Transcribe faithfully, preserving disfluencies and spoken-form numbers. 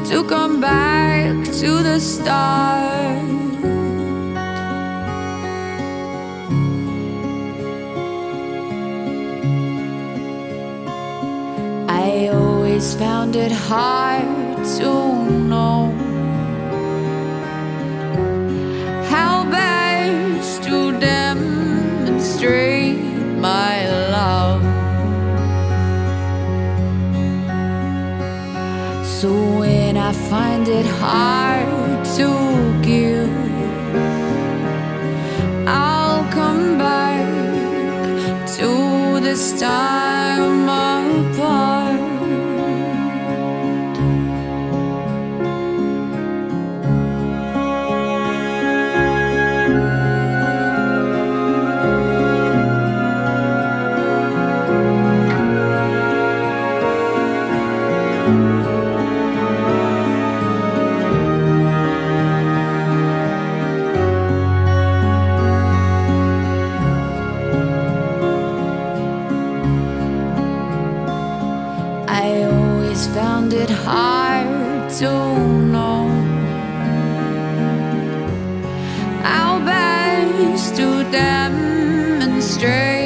to come back to the start. I always found it hard to know how best to demonstrate my love. So when I find it hard to give, I'll come back to this time apart. Found it hard to know how best to demonstrate